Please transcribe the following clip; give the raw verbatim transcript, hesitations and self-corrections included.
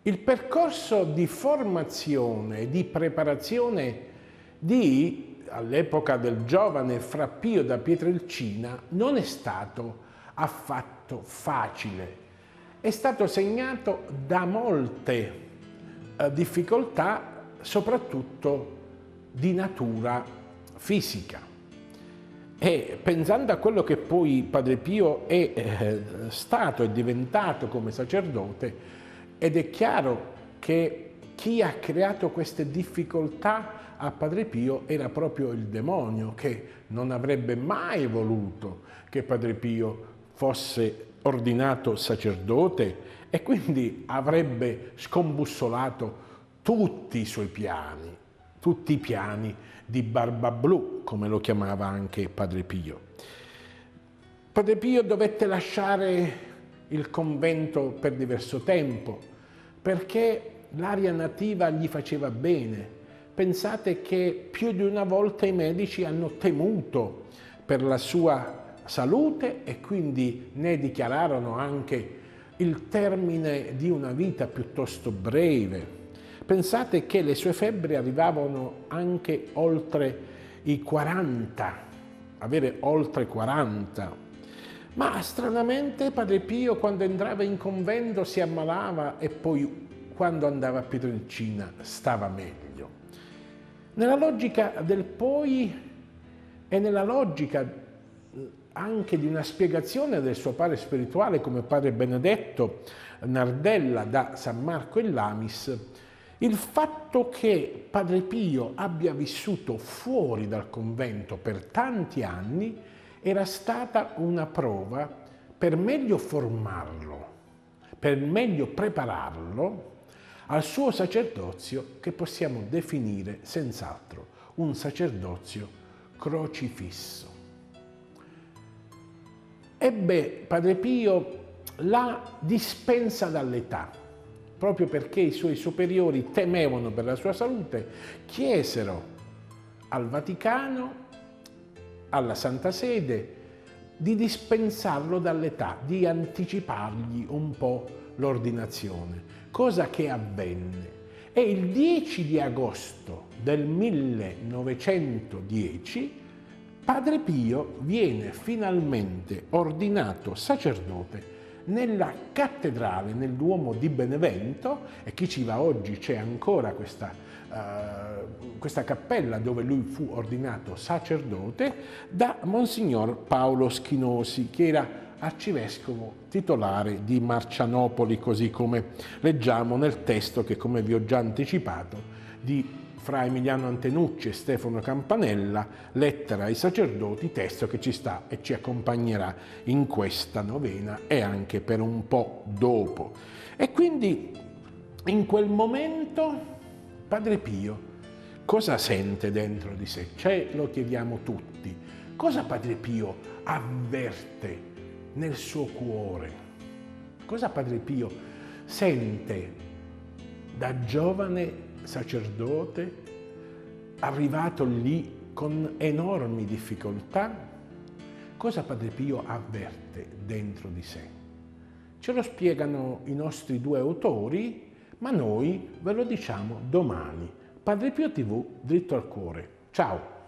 Il percorso di formazione, di preparazione di, all'epoca del giovane Fra Pio da Pietrelcina, non è stato affatto facile. È stato segnato da molte eh, difficoltà, soprattutto di natura fisica. E pensando a quello che poi Padre Pio è eh, stato e diventato come sacerdote, ed è chiaro che chi ha creato queste difficoltà a Padre Pio era proprio il demonio, che non avrebbe mai voluto che Padre Pio fosse ordinato sacerdote e quindi avrebbe scombussolato tutti i suoi piani, tutti i piani di Barbablù, come lo chiamava anche Padre Pio. Padre Pio dovette lasciare il convento per diverso tempo, perché l'aria nativa gli faceva bene. Pensate che più di una volta i medici hanno temuto per la sua salute e quindi ne dichiararono anche il termine di una vita piuttosto breve. Pensate che le sue febbri arrivavano anche oltre i quaranta, avere oltre quaranta. Ma stranamente Padre Pio quando entrava in convento si ammalava e poi quando andava a Pietrelcina stava meglio. Nella logica del poi e nella logica anche di una spiegazione del suo padre spirituale come Padre Benedetto Nardella da San Marco in Lamis, il fatto che Padre Pio abbia vissuto fuori dal convento per tanti anni era stata una prova per meglio formarlo, per meglio prepararlo al suo sacerdozio che possiamo definire senz'altro un sacerdozio crocifisso. Ebbe Padre Pio la dispensa dall'età, proprio perché i suoi superiori temevano per la sua salute, chiesero al Vaticano, alla Santa Sede, di dispensarlo dall'età, di anticipargli un po' l'ordinazione, cosa che avvenne. E il dieci di agosto del millenovecentodieci Padre Pio viene finalmente ordinato sacerdote nella cattedrale, nel Duomo di Benevento, e chi ci va oggi c'è ancora questa, uh, questa cappella dove lui fu ordinato sacerdote, da Monsignor Paolo Schinosi, che era arcivescovo titolare di Marcianopoli, così come leggiamo nel testo che, come vi ho già anticipato, di Fra Emiliano Antenucci e Stefano Campanella, Lettera ai sacerdoti, testo che ci sta e ci accompagnerà in questa novena e anche per un po' dopo. E quindi in quel momento Padre Pio cosa sente dentro di sé? Cioè, lo chiediamo tutti. Cosa Padre Pio avverte nel suo cuore? Cosa Padre Pio sente da giovane sacerdote, arrivato lì con enormi difficoltà? Cosa Padre Pio avverte dentro di sé? Ce lo spiegano i nostri due autori, ma noi ve lo diciamo domani. Padre Pio tivù, dritto al cuore. Ciao!